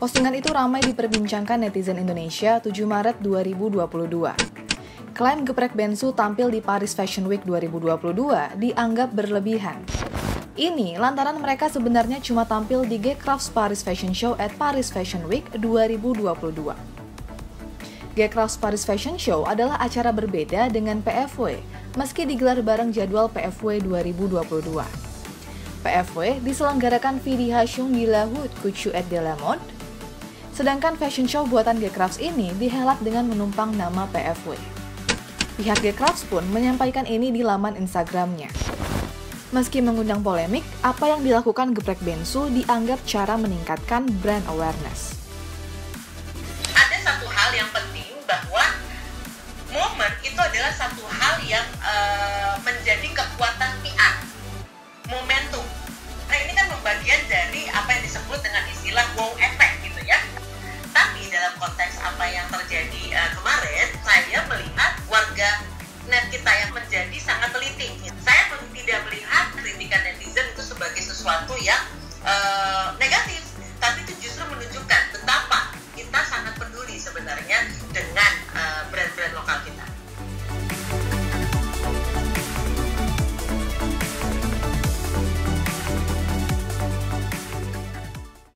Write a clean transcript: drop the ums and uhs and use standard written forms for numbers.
Postingan itu ramai diperbincangkan netizen Indonesia 7 Maret 2022. Klaim geprek Bensu tampil di Paris Fashion Week 2022 dianggap berlebihan. Ini lantaran mereka sebenarnya cuma tampil di G-Crafts Paris Fashion Show at Paris Fashion Week 2022. G-Crafts Paris Fashion Show adalah acara berbeda dengan PFW, meski digelar bareng jadwal PFW 2022. PFW diselenggarakan Vidi Hashung di La Haute Couture et de la Mode, sedangkan fashion show buatan G-Crafts ini dihelat dengan menumpang nama PFW. Pihak G-Crafts pun menyampaikan ini di laman Instagramnya. Meski mengundang polemik, apa yang dilakukan geprek Bensu dianggap cara meningkatkan brand awareness. Ada satu hal yang penting bahwa momen itu adalah satu hal yang menjadi kekuatan PR, momentum. Nah ini kan bagian dari apa yang disebut dengan istilah wow effect gitu ya. Tapi dalam konteks apa yang terjadi